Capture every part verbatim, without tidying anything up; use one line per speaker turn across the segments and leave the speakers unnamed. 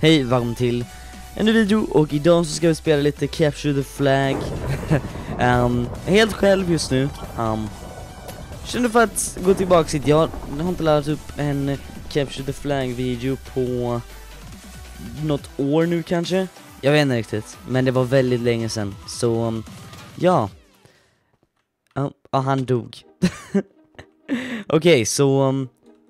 Hej, välkommen till en ny video och idag så ska vi spela lite Capture the Flag. um, helt själv just nu. Um, känner för att gå tillbaka hit. Jag har inte laddat upp en Capture the Flag video på något år nu kanske. Jag vet inte riktigt, men det var väldigt länge sedan. Så um, ja. Ja, uh, uh, han dog. Okej, okay, så um,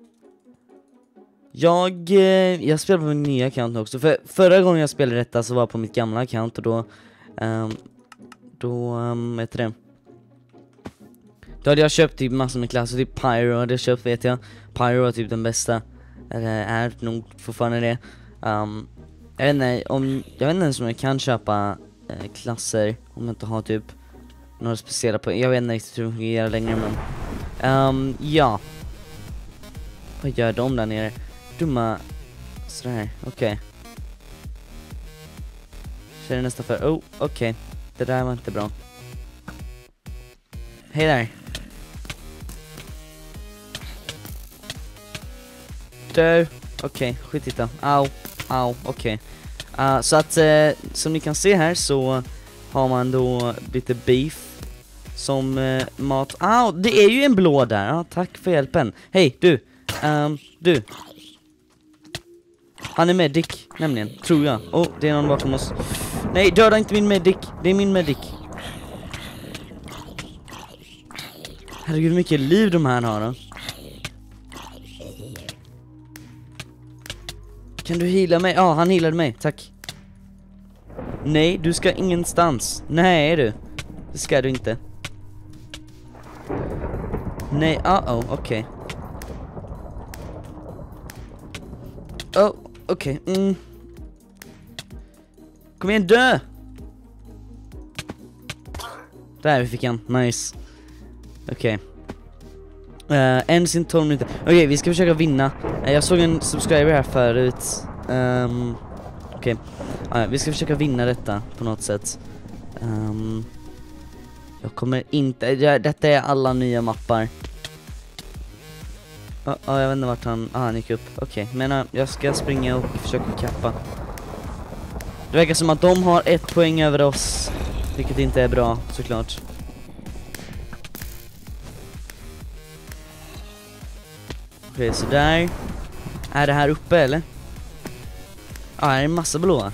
Jag, eh, jag spelar på min nya account också. För förra gången jag spelade detta så var jag på mitt gamla account. Och då um, Då, um, vet det Då hade jag köpt typ massor med klasser. Typ Pyro hade jag köpt, vet jag. Pyro var typ den bästa. Eller är nog fortfarande det. um, Jag vet inte om Jag vet inte ens om jag kan köpa eh, klasser om jag inte har typ några speciella på. Jag vet inte riktigt hur det fungerar längre, men um, ja. Vad gör de där nere? Dumma. Sådär, okej. Okay. Känner nästan för. Oh, okej. Okay. Det där var inte bra. Hej där. Dö. Okej, okay, skit i det. Au, au, okej. Okay. Uh, så att, uh, som ni kan se här så har man då lite beef som uh, mat. Au, det är ju en blå där. Ja, tack för hjälpen. Hej, du. Um, du. Han är medic, nämligen, tror jag. Oh, det är någon bakom oss. Nej, döda inte min medic. Det är min medic. Herregud, hur mycket liv de här har då. Kan du heala mig? Ja, han healade mig, tack. Nej, du ska ingenstans. Nej, du. Det ska du inte. Nej, uh-oh, okej. Okay. Oh, okej. Okay. Mm. Kom igen, dö! Där vi fick han. Nice. Okej. Okay. Uh, en sin tolv minuter. Okej, okay, vi ska försöka vinna. Uh, jag såg en subscriber här förut. Um, Okej. Okay. Uh, vi ska försöka vinna detta på något sätt. Um, jag kommer inte... Jag, detta är alla nya mappar. Ja, uh, uh, jag vet inte vart han... Ah, han gick upp. Okej, okay. Men uh, jag ska springa och försöka kappa. Det verkar som att de har ett poäng över oss, vilket inte är bra, såklart. Okej, okay, så där. Är det här uppe, eller? Ja, ah, här är en massa blåa.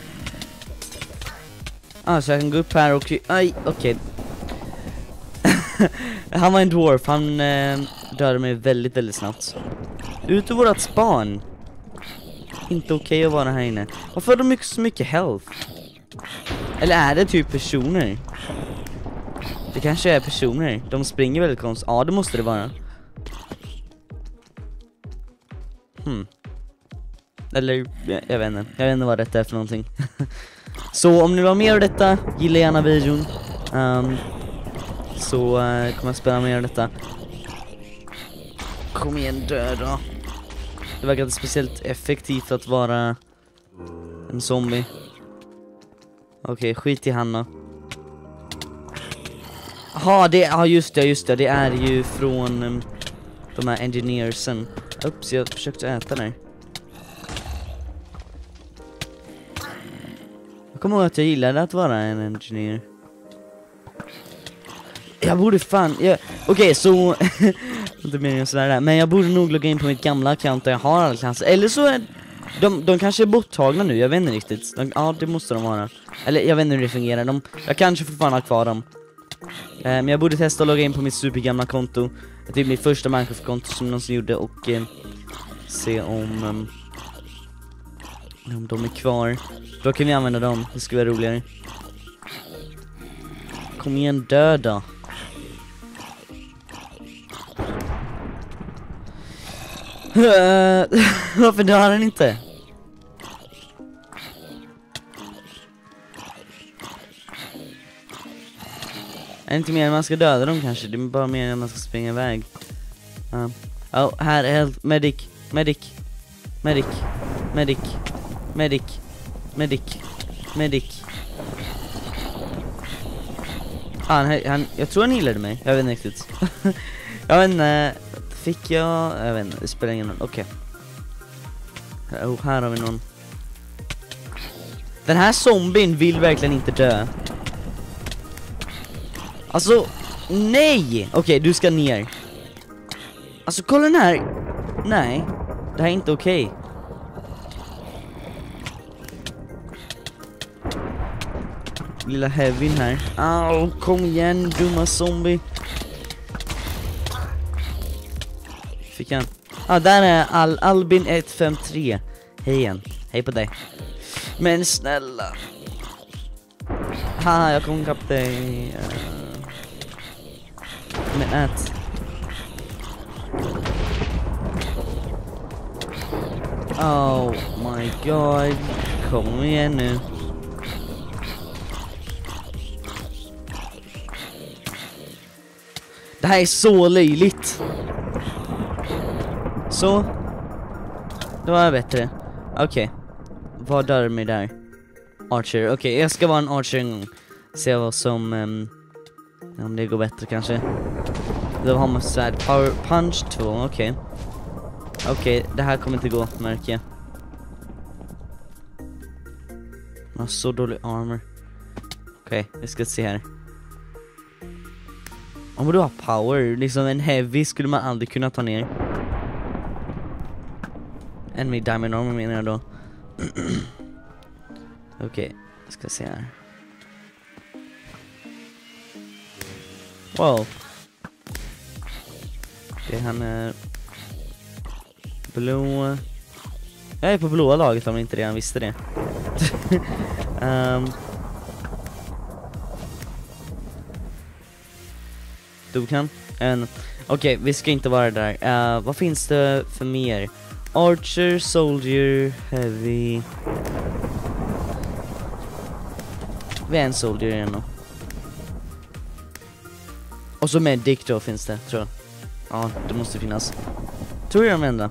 Ah, så jag kan gå upp här och... Aj, okej. Okay. Han var en dwarf, han eh, dödade mig väldigt, väldigt snabbt. Ut ur vårat span. Inte okej okay att vara här inne. Varför har de mycket, så mycket health? Eller är det typ personer? Det kanske är personer. De springer väldigt konstigt. Ja, det måste det vara. Hmm. Eller, jag, jag vet inte. Jag vet inte vad detta är för någonting. Så om ni vill ha mer av detta, gilla gärna videon. Um, så uh, kommer jag spela mer av detta. Kom igen, döda. Det verkar inte speciellt effektivt att vara en zombie. Okej, okay, skit i han då. Jaha, det, ja, just det, just det. Det är ju från um, de här engineersen. Ups, jag försökte äta där. Jag kommer ihåg att jag gillade att vara en engineer. Jag borde fan... Jag... Okej, okay, så... inte meningen sådär där. Men jag borde nog logga in på mitt gamla account där jag har alla klasser. Eller så är... De, de kanske är borttagna nu, jag vet inte riktigt. De, ja, det måste de vara. Eller jag vet inte hur det fungerar. De, jag kanske fortfarande har kvar dem. Eh, men jag borde testa att logga in på mitt supergamla konto. Det är mitt första Minecraft-konto som någonsin gjorde. Och eh, se om... Um, om de är kvar. Då kan vi använda dem, det skulle vara roligare. Kom igen, döda. Varför dör han inte? Är det inte mer än man ska döda dem kanske? Det är bara mer än man ska springa iväg. uh. Oh, här är medic. Medic. Medic. Medic. Medic. Medic. Medic. Ah, han, han, jag tror han healade mig. Jag vet inte riktigt. Jag vet inte. Fick jag... Jag vet inte, det spelar ingen roll. Okej. Okay. Oh, här har vi någon. Den här zombien vill verkligen inte dö. Alltså, nej! Okej, okay, du ska ner. Alltså, kolla den här. Nej, det här är inte okej. Okay. Lilla Heavyn här. Au, kom igen, dumma zombie. Fick han. Ah, där är Al Albin ett fem tre. Hej igen. Hej på dig. Men snälla. Haha, jag kom kapp dig. Uh... Men ät. Oh my god. Kom igen nu. Det här är så löjligt. Så. Det var bättre. Okej. Okay. Vad dör mig där? Archer. Okej, okay, jag ska vara en Archer en gång. Se vad som... Um, om det går bättre kanske. Då har man svärd. Power punch två. Okej. Okay. Okej, okay, det här kommer inte gå, märker jag. Man har så dålig armor. Okej, okay, vi ska se här. Om du har power, liksom en heavy skulle man aldrig kunna ta ner. En med diamond armor menar jag då. Okej, okay, jag ska se här. Wow. Det han är... Blå. Jag är på blåa laget om ni inte redan visste det. um. Du kan en. Okej, okay, vi ska inte vara där. Uh, vad finns det för mer? Archer, soldier, heavy. Vi är en soldier igen då. Och så medic då finns det, tror jag. Ja, det måste finnas. Tror jag de enda.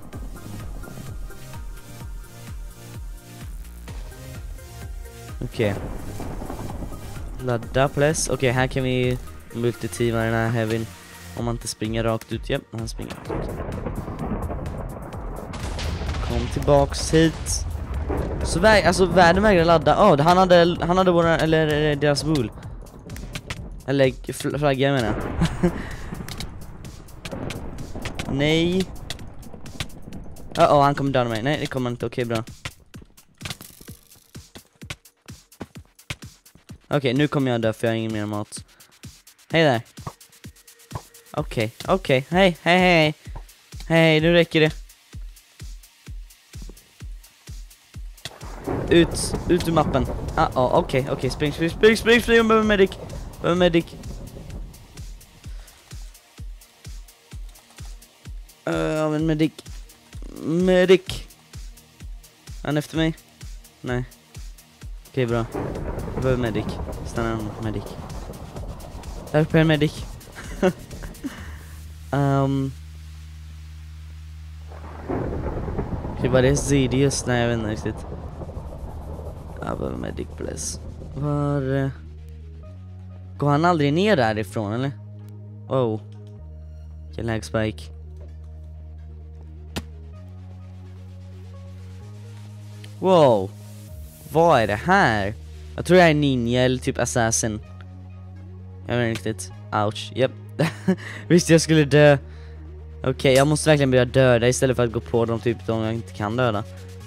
Okej. Okay. Ladda plus. Okej, okay, här kan vi multitiva den här heavyn. Om man inte springer rakt ut. Ja, han springer rakt ut. Kom tillbaks hit. Så vä alltså världen vägrar ladda. Åh, oh, han hade han hade våra eller deras wool. Eller fl flagga menar jag. Nej. Uh oh, han kommer döda mig. Nej, det kommer inte. Okej, okay, bra. Okej, okay, nu kommer jag dö för jag har ingen mer mat. Hej där. Okej, okay, okej. Okay. Hej, hej, hej. Hej, nu räcker det. Ut, ut ur mappen. Ah, oh, okej, okay, okej. Okay. Spring, spring, spring, spring, spring. Jag behöver medic. Jag behöver medic. Uh, en medic. Medic. Han efter mig? Nej. Okej, okay, bra. Jag behöver medic. Stanna en medic. Där uppe är en medic. um. Okej, vad är det? Zidius? Nej, jag vet inte riktigt. Jag behöver medic, please. Var... Går han aldrig ner därifrån, eller? Oh. Vilken lag spike. Wow. Vad är det här? Jag tror jag är ninja eller typ assassin. Jag vet inte riktigt. Ouch. Japp. Yep. Visst jag skulle dö. Okej, okay, jag måste verkligen börja döda istället för att gå på dem typ de jag inte kan döda.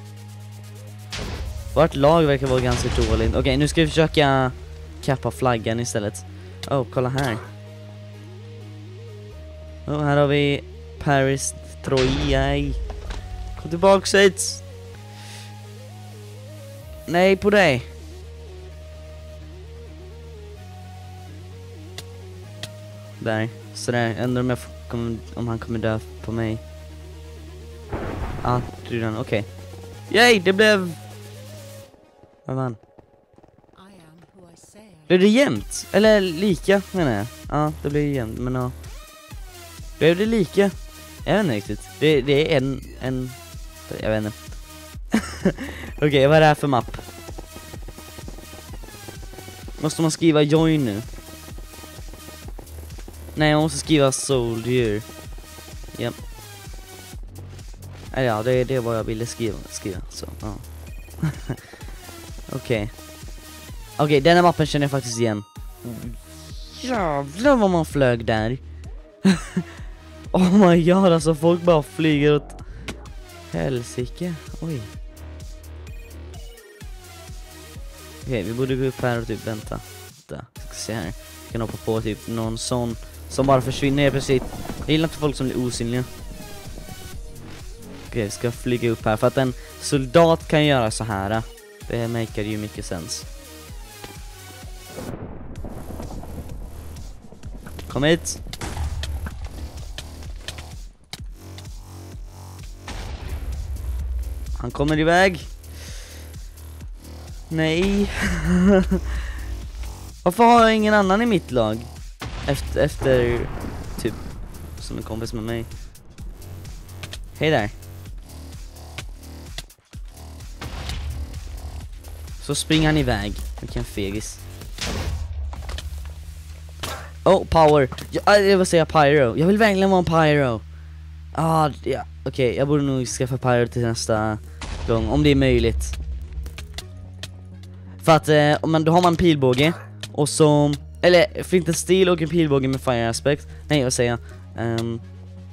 Vårt lag verkar vara ganska dåligt. Okej, okay, nu ska vi försöka kappa flaggan istället. Oh, kolla här. Oh, här har vi Paris Troja. Kom tillbaka hit. Nej, på dig. Där, sådär. Ändå om, jag kommer, om han kommer dö på mig. Ah, redan, okej. Okay. Yay, det blev... Vad vann? Blev det jämnt? Eller lika, menar jag. Ja, det blev jämnt, men ja. Blev det lika? Jag vet inte riktigt. Det, det är en... en jag vet inte. Okej, okay, vad är det här för mapp? Måste man skriva join nu? Nej, jag måste skriva soldier. Ja. Ja, det är det vad jag ville skriva, skriva så. Ja. Okej. Okay. Okej, okay, denna mappen känner jag faktiskt igen. Jävlar vad man flög där. Oh my god, alltså folk bara flyger åt helsike. Oj. Okej, okay, vi borde gå upp här och typ vänta. Vänta, ska se här. Vi kan hoppa på typ någon sån som bara försvinner precis. Jag gillar inte folk som blir osynliga. Okej, okay, vi ska flyga upp här för att en soldat kan göra så här. Det makar ju mycket sens. Kom hit. Han kommer iväg. Nej. Varför har jag ingen annan i mitt lag? Efter, efter typ som en kompis med mig. Hej där. Så springer han iväg. Vilken fegis. Oh, power. Jag, jag vill säga pyro. Jag vill verkligen vara en pyro. Ah, ja. Okej, okay, jag borde nog skaffa pyro till nästa gång. Om det är möjligt. För att, eh, men då har man en pilbåge. Och så, eller flint and steel och en pilbåge med fire aspect. Nej, vad säger jag? Um,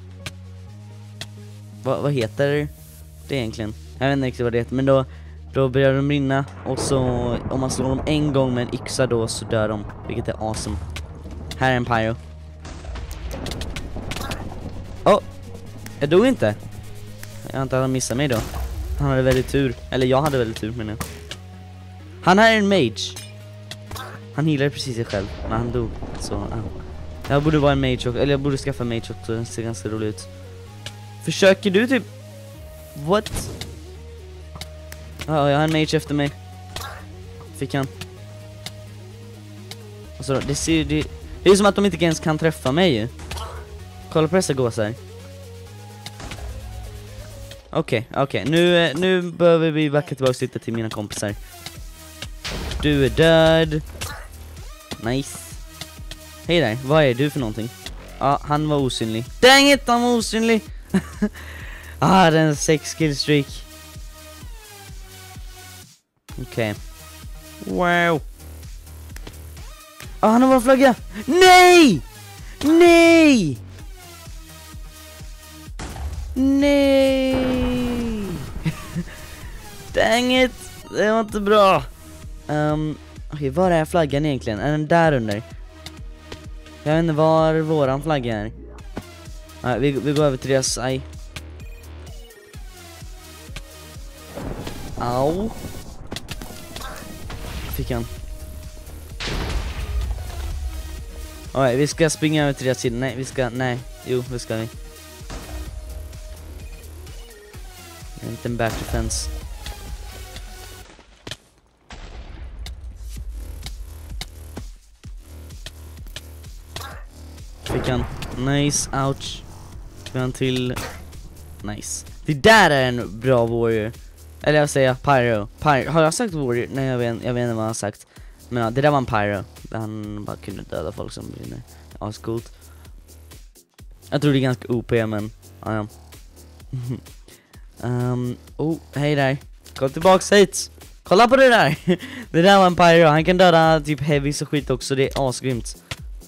vad, vad heter det egentligen? Jag vet inte riktigt vad det heter. Men då, då börjar de rinna. Och så, om man slår dem en gång med en yxa då så dör de. Vilket är awesome. Här är en pyro. Oh, jag dog inte. Jag antar att han missade mig då. Han hade väldigt tur. Eller jag hade väldigt tur, men jag. Han här är en mage. Han healade precis sig själv när han dog. Så, ja. Jag borde vara en mage också. Eller jag borde skaffa en mage också. Det ser ganska roligt ut. Försöker du typ... What? Ja, jag har en mage efter mig. Fick han. Alltså, det ser det, det är som att de inte ens kan träffa mig ju. Kolla på dessa gåsar. Okej, okay, okej. Okay. Nu, nu behöver vi backa tillbaka lite till mina kompisar. Du är död. Nice. Hej där, vad är du för någonting? Ja, han var osynlig. Dang it, han var osynlig. Ah, den sex kill streak. Okej. Okay. Wow. Ah, han har bara flagga. Nej! Nej! Nej! Dang it! Det var inte bra. Um, Okej, okay, var är flaggan egentligen? Är den där under? Jag vet inte var våran flagga är. Ah, vi, vi går över till deras. Aj. Au. Fick han. Okej, vi ska springa över till deras sida. Nej, vi ska, nej. Jo, det ska vi. En liten back defense. Fick han. Nice, ouch. Fick han till. Nice. Det där är en bra warrior. Eller jag säger pyro. Pyro. Har jag sagt warrior? Nej, jag vet, jag vet inte vad jag har sagt. Men ja, det där var en pyro. Där han bara kunde döda folk som brinner. Ja, coolt. Jag tror det är ganska O P, men ja, ja. um, oh, hej där. Kom tillbaks hit. Kolla på det där. Det där var en pyro. Han kan döda typ heavy och skit också. Det är asgrymt.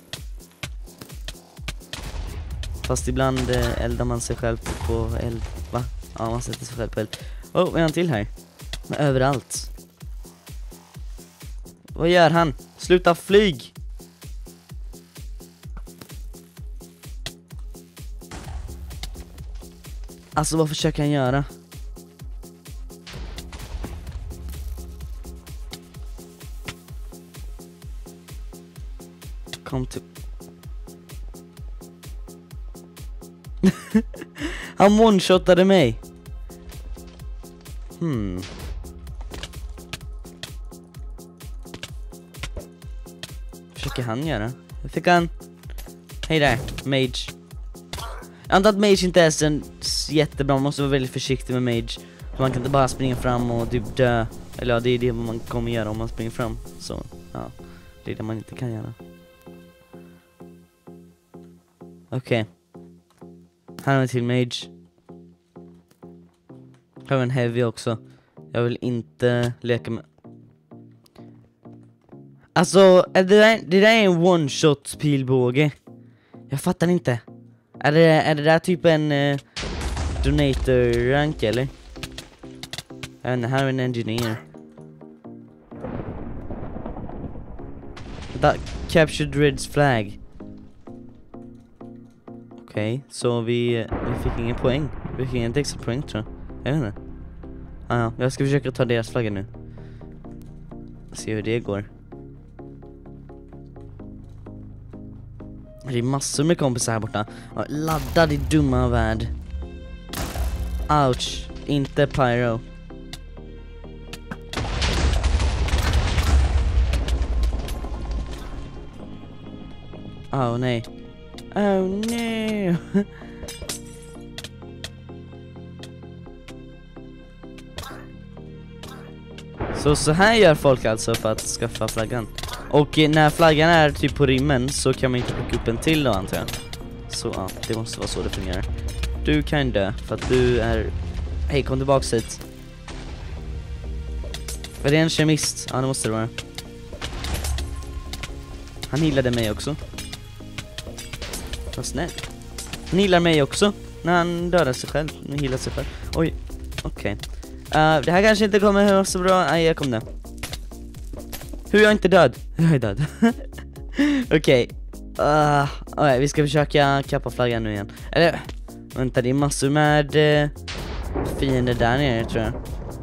Fast ibland eh, eldar man sig själv på eld. Va? Ja, man sätter sig själv på eld. Oh, vad är han till här? Men överallt. Vad gör han? Sluta flyg! Alltså, vad försöker han göra? Kom till... Han one-shotade mig. Hmm. Försöker han göra? Jag fick han. Hej där, mage. Jag antar att mage inte är så jättebra. Man måste vara väldigt försiktig med mage. För man kan inte bara springa fram och typ dö. Eller ja, det är det man kommer göra om man springer fram. Så, ja. Det är det man inte kan göra. Okej. Okay. Här har vi till mage. Här har vi en heavy också. Jag vill inte leka med... Alltså, är det, där, det där är en one-shot pilbåge. Jag fattar inte. Är det, är det där typ en uh, donator-rank eller? Jag vet inte, här är en engineer. That captured Red's flag. Okej, okay, så vi, vi fick ingen poäng. Vi fick ingen extra poäng tror jag. Jag vet inte. Ah, ja, jag ska försöka ta deras flagga nu. Se hur det går. Det är massor med kompisar här borta. Ladda din dumma värld. Ouch, inte pyro. Oh nej. Oh no. Så så här gör folk alltså för att skaffa flaggan. Och när flaggan är typ på rimmen så kan man inte plocka upp en till då antar jag. Så ja, det måste vara så det fungerar. Du kan dö för att du är... Hej, kom tillbaka hit. Är det en kemist? Ja, det måste det vara. Han healade mig också. Vad snäll. Han healar mig också när han dödar sig själv. Han healar sig själv. Oj, okej. Okay. Uh, det här kanske inte kommer höra så bra. Nej, jag kom där. Hur är jag inte död? Jag är död. Okej. Okay. Uh, okay, vi ska försöka kappa flaggan nu igen. Eller, vänta, det är massor med uh, fiender där nere tror jag.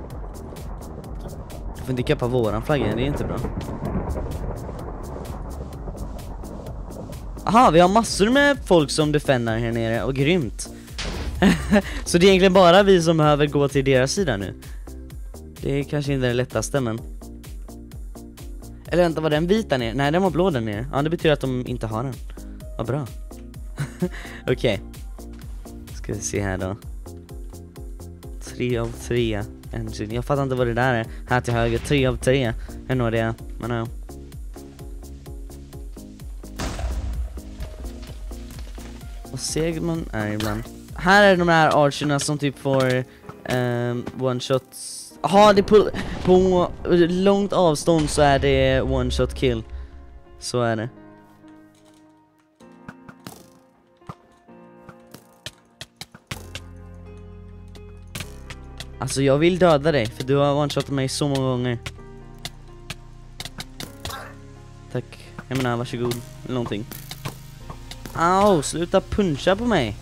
Jag får inte kappa våran flagga, det är inte bra. Aha, vi har massor med folk som defendar här nere och grymt. Så det är egentligen bara vi som behöver gå till deras sida nu. Det är kanske inte det lättaste men... Eller vänta, var den vita ner? Nej, den var blå där nere. Ja, det betyder att de inte har den. Vad bra. Okej. Okay. Ska vi se här då. Tre av tre engine. Jag fattar inte vad det där är. Här till höger, tre av tre. Jag når det, men ja. Och seg man är ibland. Här är de här archerna som typ får um, one shots. Jaha, det är på, på långt avstånd så är det one shot kill. Så är det. Alltså jag vill döda dig för du har one shotat mig så många gånger. Tack. Jag menar, varsågod. Eller någonting. Au, sluta puncha på mig.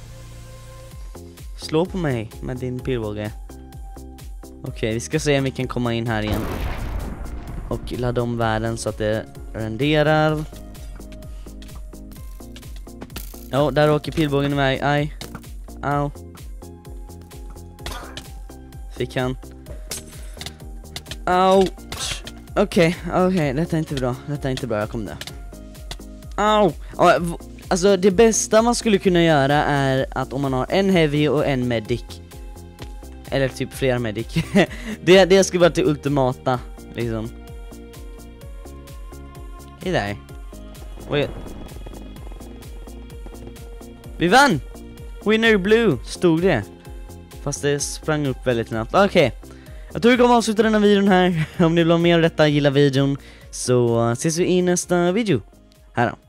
Slå på mig med din pilbåge. Okej, okay, vi ska se om vi kan komma in här igen. Och ladda om världen så att det renderar. Ja, där åker pilbågen iväg. Aj. Au. Fick han. Au. Okej, okay, okej, okay. Detta är inte bra. Detta är inte bra, jag kommer dö. Au. Alltså det bästa man skulle kunna göra är att om man har en heavy och en medic. Eller typ flera medic. det, det skulle vara det ultimata liksom. Hej där. Oj. Vi vann! Winner blue stod det. Fast det sprang upp väldigt snabbt. Okej, okay. Jag tror vi kommer avsluta den här videon här. Om ni vill ha mer av detta, gilla videon, så ses vi i nästa video. Här då.